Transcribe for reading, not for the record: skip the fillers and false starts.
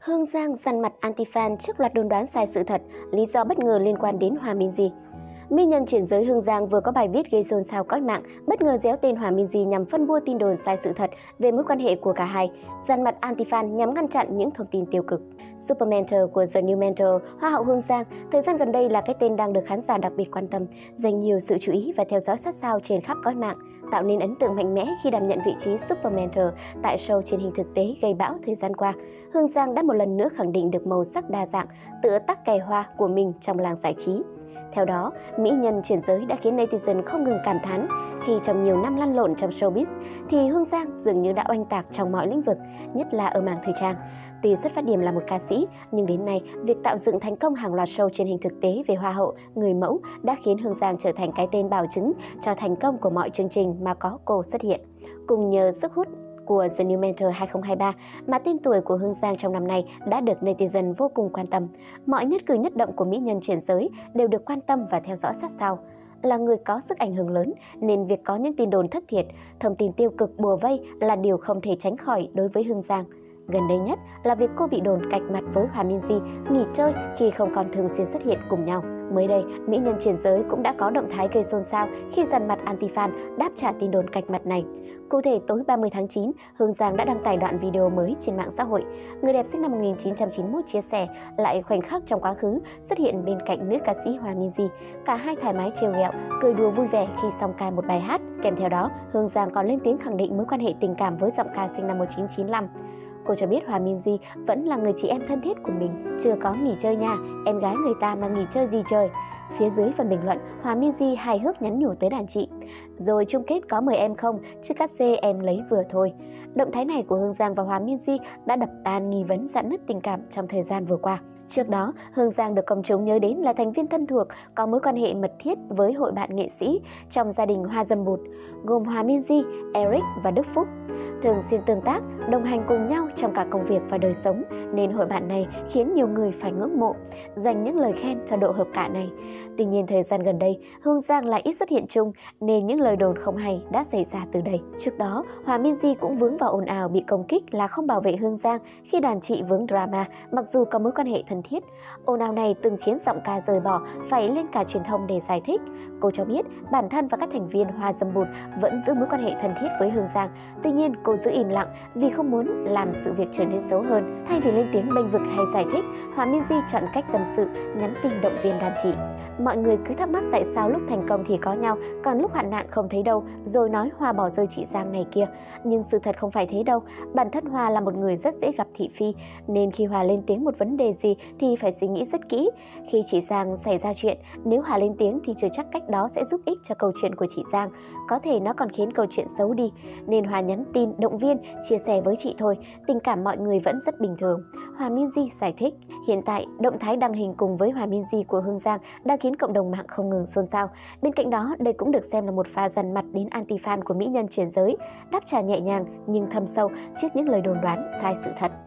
Hương Giang dằn mặt anti-fan trước loạt đồn đoán sai sự thật, lý do bất ngờ liên quan đến Hòa Minzy. Mỹ nhân chuyển giới Hương Giang vừa có bài viết gây xôn xao cõi mạng, bất ngờ déo tên Hòa Minzy nhằm phân bua tin đồn sai sự thật về mối quan hệ của cả hai, dằn mặt anti-fan nhằm ngăn chặn những thông tin tiêu cực. Super Mentor của The New Mentor, Hoa hậu Hương Giang, thời gian gần đây là cái tên đang được khán giả đặc biệt quan tâm, dành nhiều sự chú ý và theo dõi sát sao trên khắp cõi mạng, tạo nên ấn tượng mạnh mẽ khi đảm nhận vị trí Super Mentor tại show truyền hình thực tế gây bão thời gian qua. Hương Giang đã một lần nữa khẳng định được màu sắc đa dạng, tựa tắc kè hoa của mình trong làng giải trí. Theo đó, mỹ nhân chuyển giới đã khiến netizen không ngừng cảm thán khi trong nhiều năm lăn lộn trong showbiz thì Hương Giang dường như đã oanh tạc trong mọi lĩnh vực, nhất là ở mảng thời trang. Tuy xuất phát điểm là một ca sĩ, nhưng đến nay, việc tạo dựng thành công hàng loạt show truyền hình thực tế về hoa hậu, người mẫu đã khiến Hương Giang trở thành cái tên bảo chứng cho thành công của mọi chương trình mà có cô xuất hiện. Cùng nhờ sức hút của The New Mentor 2023 mà tên tuổi của Hương Giang trong năm nay đã được netizen vô cùng quan tâm. Mọi nhất cử nhất động của mỹ nhân chuyển giới đều được quan tâm và theo dõi sát sao. Là người có sức ảnh hưởng lớn nên việc có những tin đồn thất thiệt, thông tin tiêu cực bùa vây là điều không thể tránh khỏi đối với Hương Giang. Gần đây nhất là việc cô bị đồn cạch mặt với Hòa Minzy nghỉ chơi khi không còn thường xuyên xuất hiện cùng nhau. Mới đây, mỹ nhân chuyển giới cũng đã có động thái gây xôn xao khi dằn mặt anti-fan đáp trả tin đồn cạch mặt này. Cụ thể, tối 30 tháng 9, Hương Giang đã đăng tải đoạn video mới trên mạng xã hội. Người đẹp sinh năm 1991 chia sẻ lại khoảnh khắc trong quá khứ xuất hiện bên cạnh nữ ca sĩ Hòa Minzy. Cả hai thoải mái trêu ghẹo, cười đùa vui vẻ khi song ca một bài hát. Kèm theo đó, Hương Giang còn lên tiếng khẳng định mối quan hệ tình cảm với giọng ca sinh năm 1995. Cô cho biết Hòa Minzy vẫn là người chị em thân thiết của mình, chưa có nghỉ chơi nha, em gái người ta mà nghỉ chơi gì trời. Phía dưới phần bình luận, Hòa Minzy hài hước nhắn nhủ tới đàn chị: rồi chung kết có mời em không, chứ cát xê em lấy vừa thôi. Động thái này của Hương Giang và Hòa Minzy đã đập tan nghi vấn rạn nứt tình cảm trong thời gian vừa qua. Trước đó, Hương Giang được công chúng nhớ đến là thành viên thân thuộc có mối quan hệ mật thiết với hội bạn nghệ sĩ trong gia đình Hoa Dâm Bụt, gồm Hòa Minzy, Eric và Đức Phúc. Thường xuyên tương tác, đồng hành cùng nhau trong cả công việc và đời sống, nên hội bạn này khiến nhiều người phải ngưỡng mộ, dành những lời khen cho độ hợp cả này. Tuy nhiên, thời gian gần đây, Hương Giang lại ít xuất hiện chung, nên những lời đồn không hay đã xảy ra từ đây. Trước đó, Hòa Minzy cũng vướng vào ồn ào bị công kích là không bảo vệ Hương Giang khi đàn chị vướng drama, mặc dù có mối quan hệ thân thiết. Ồn ào này từng khiến giọng ca rời bỏ, phải lên cả truyền thông để giải thích. Cô cho biết bản thân và các thành viên Hoa Dâm Bụt vẫn giữ mối quan hệ thân thiết với Hương Giang. Tuy nhiên, cô giữ im lặng vì không muốn làm sự việc trở nên xấu hơn. Thay vì lên tiếng bênh vực hay giải thích, Hòa Minzy chọn cách tâm sự, nhắn tin động viên đàn chị. Mọi người cứ thắc mắc tại sao lúc thành công thì có nhau, còn lúc hoạn nạn không thấy đâu, rồi nói Hoa bỏ rơi chị Giang này kia. Nhưng sự thật không phải thế đâu. Bản thân Hoa là một người rất dễ gặp thị phi, nên khi Hoa lên tiếng một vấn đề gì thì phải suy nghĩ rất kỹ. Khi chị Giang xảy ra chuyện, nếu Hòa lên tiếng thì chưa chắc cách đó sẽ giúp ích cho câu chuyện của chị Giang. Có thể nó còn khiến câu chuyện xấu đi. Nên Hòa nhắn tin, động viên, chia sẻ với chị thôi. Tình cảm mọi người vẫn rất bình thường. Hòa Minzy giải thích. Hiện tại, động thái đăng hình cùng với Hòa Minzy của Hương Giang đang khiến cộng đồng mạng không ngừng xôn xao. Bên cạnh đó, đây cũng được xem là một pha dằn mặt đến anti-fan của mỹ nhân chuyển giới, đáp trả nhẹ nhàng nhưng thâm sâu trước những lời đồn đoán sai sự thật.